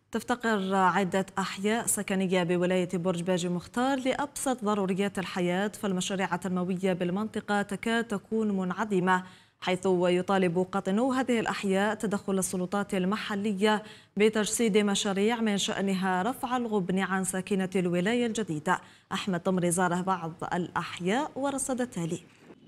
تفتقر عدة أحياء سكنية بولاية برج باجي مختار لأبسط ضروريات الحياة، فالمشاريع التنموية بالمنطقة تكاد تكون منعدمة، حيث يطالب قاطنو هذه الأحياء تدخل السلطات المحلية بتجسيد مشاريع من شأنها رفع الغبن عن ساكنة الولاية الجديدة. أحمد طمري زار بعض الأحياء ورصد التالي.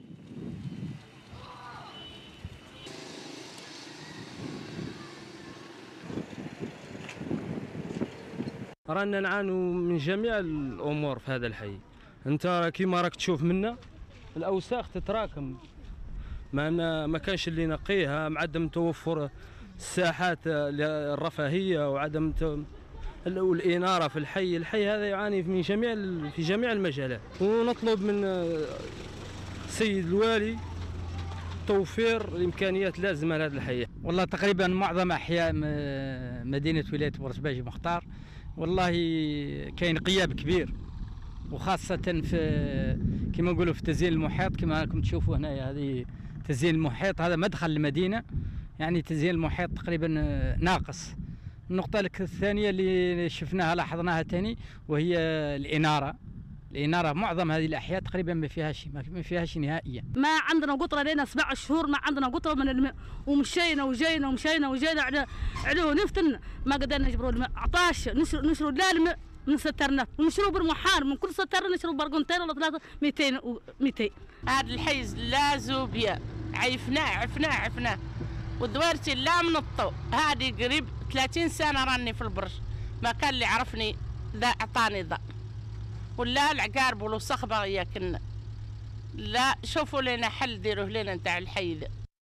رانا نعانوا من جميع الامور في هذا الحي. انت كيما راك تشوف منا الاوساخ تتراكم، ما كانش اللي ينقيها، مع عدم توفر الساحات الرفاهيه وعدم الاناره في الحي هذا يعاني في جميع المجالات. ونطلب من السيد الوالي توفير الامكانيات اللازمه لهذا الحي. والله تقريبا معظم احياء مدينه ولايه برج باجي مختار والله كاين غياب كبير، وخاصه في كما نقولوا في تزيين المحيط. كما راكم تشوفوا هنايا هذه تزيين المحيط، هذا مدخل المدينه، يعني تزيين المحيط تقريبا ناقص. النقطه الثانيه اللي شفناها لاحظناها ثاني وهي الإنارة معظم هذه الأحياء تقريبا ما فيهاش نهائيا. ما عندنا قطرة لنا 7 شهور، ما عندنا قطرة من الماء، ومشينا علوه نفتن ما قدرنا نجبروا الماء. عطاش نشروا لا الماء من سترنا، ونشروا بالمحار من كل سترنا نشروا برقنتين ولا 3 200. هذا الحيز لا زوبيا عفناه ودوارتي لا من الطو. هذه قريب 30 سنة راني في البرج، ما كان اللي عرفني ذا أعطاني ذا، ولا العقارب والوسخ باغيه كنا. لا شوفوا لنا حل، ديروه لنا نتاع الحي ذا.